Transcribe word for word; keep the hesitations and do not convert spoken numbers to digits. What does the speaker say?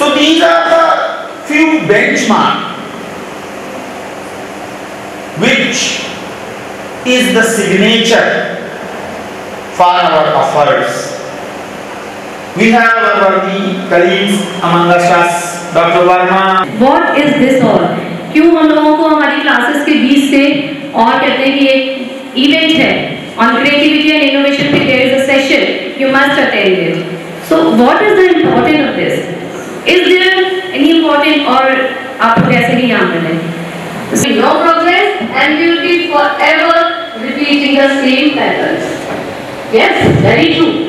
So these are the few benchmarks which is the signature for our efforts. We have our worthy colleagues among us, Doctor Verma. What is this all? क्यों हम लोगों को हमारी classes के बीच से और कहते हैं कि एक इवेंट है on creativity and innovation पे there is a session, you must attend it. So what is the importance of this? Is there any important or आप लोग ऐसे ही यहाँ पर हैं? No progress and we will be forever repeating the same patterns. Yes, very true.